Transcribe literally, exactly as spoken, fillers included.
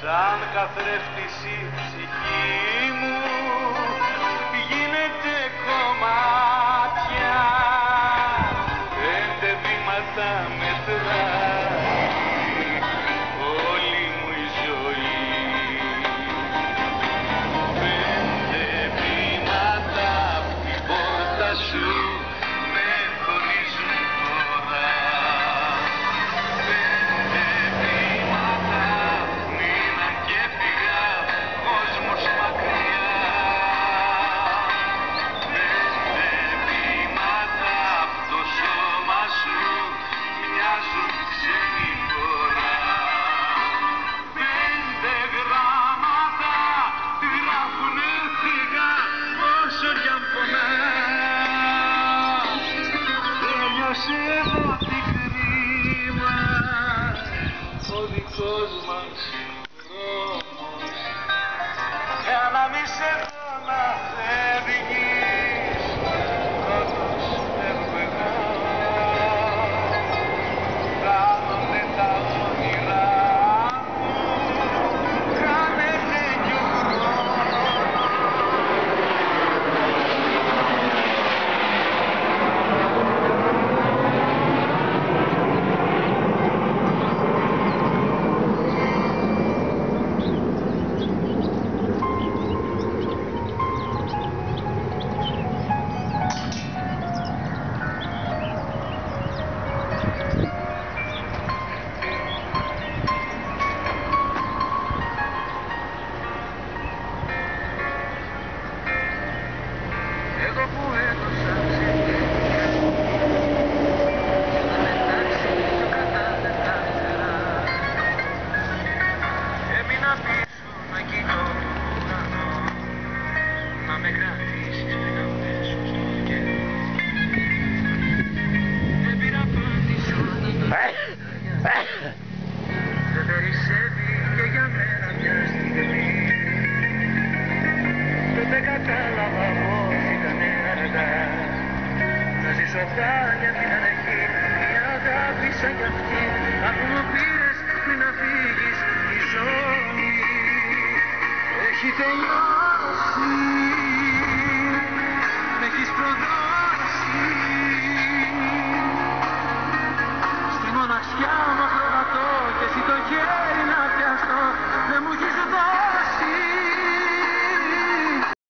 σαν καθρέφτης η ψυχή μου γίνεται κομμάτια, πέντε βήματα μετράει όλη μου η ζωή. Πέντε βήματα απ' την πόρτα σου με χωρίζουν τώρα. Πέντε βήματα μείναν και πήγα κόσμος μακριά. Πέντε βήματα απ' το σώμα σου μοιάζουν ξένη χώρα. Πέντε γράμματα γράφουνε φύγα όσο κι αν πονάς. Τέλειωσε εδώ τι κρίμα ο δικός μας δρόμος. Για να μη σε δω να φεύγεις πρώτος έφευγα. Χάνονται τα όνειρά μου, χάνεται κι ο χρόνος. Εγώ που έδωσα ξενέργεια για να μετάξει πιο κατάλεπτα φτερά, έμεινα πίσω να κοιτώ τον ουρανό, να με κρατήσεις πριν να πέσω στο καιρό. Δεν πήρα απάντηση όταν δεν περισσεύει και για μένα μια στιγμή. Δεν κατάλαβα πως ήταν αργά να ζήσω πάλι απ' την αρχή μια αγάπη σαν κι αυτή. Αφού μου πήρες πριν να φύγεις η ζωή έχει τελειώσει.